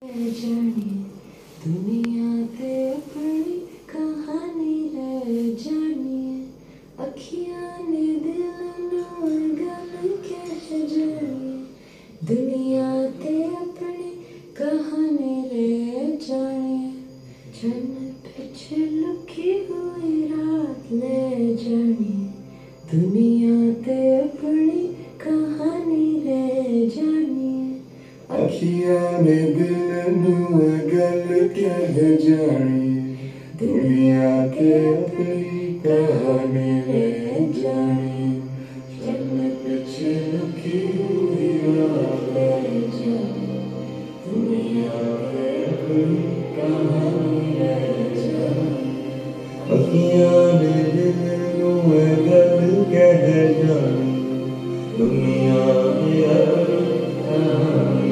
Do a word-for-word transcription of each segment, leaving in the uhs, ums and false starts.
जाने दुनिया ते अपनी कहानी रह जानी अखियां ने दिल नू गल कह जानी दुनिया ते अपनी कहानी रह जानी जन्नत पीछे लुकी हुई रात ले जानी दुनिया ते अपनी कहानी रह जानी अखियां ने दिल नू गल कह जानी दुनिया ते अपनी कहानी रह जानी जन्नत पीछे लुकी हुई रात ले जानी दुनिया ते अपनी कहानी रह जानी अखियां ने दिल नू गल कह जानी दुनिया ते अपनी कहानी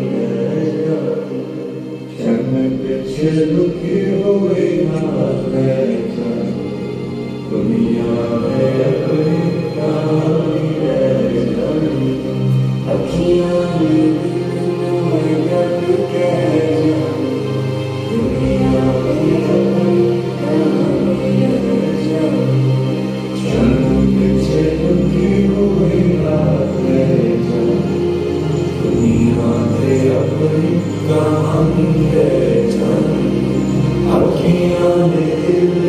पीछे लुकी हुई रात ले जानी दुनिया में अपनी कहानी रह जानी अखियां ने दिल नू गल कह जानी दुनिया में अपनी कहानी रह जानी जन्नत पीछे लुकी हुई रात ले जानी दुनिया में अपनी कहानी रह जानी अखियां ने दिल